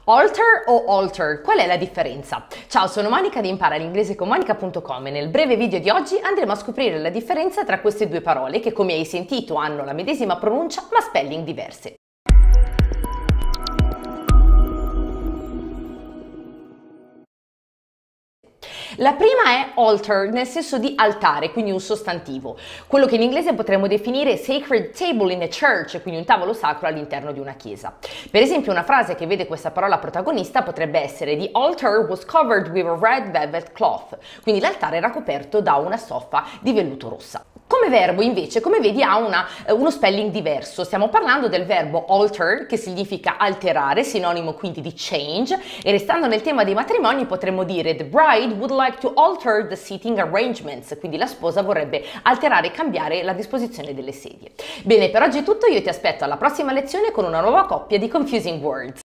Alter o alter? Qual è la differenza? Ciao, sono Monica di imparalinglese.com e nel breve video di oggi andremo a scoprire la differenza tra queste due parole che, come hai sentito, hanno la medesima pronuncia ma spelling diverse. La prima è altar, nel senso di altare, quindi un sostantivo, quello che in inglese potremmo definire sacred table in a church, quindi un tavolo sacro all'interno di una chiesa. Per esempio, una frase che vede questa parola protagonista potrebbe essere The altar was covered with a red velvet cloth, quindi l'altare era coperto da una stoffa di velluto rossa. Come verbo invece, come vedi, ha uno spelling diverso. Stiamo parlando del verbo alter, che significa alterare, sinonimo quindi di change, e restando nel tema dei matrimoni potremmo dire the bride would like to alter the seating arrangements, quindi la sposa vorrebbe alterare e cambiare la disposizione delle sedie. Bene, per oggi è tutto, io ti aspetto alla prossima lezione con una nuova coppia di Confusing Words.